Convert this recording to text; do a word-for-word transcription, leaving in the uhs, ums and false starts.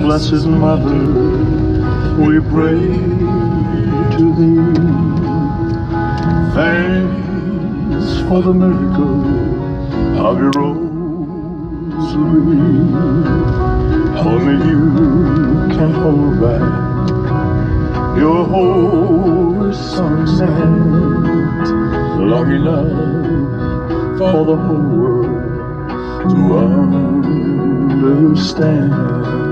Blessed Mother, we pray to thee. Thanks for the miracle of your Rosary. Only you can hold back your Holy Son's hand long enough for the whole world to understand.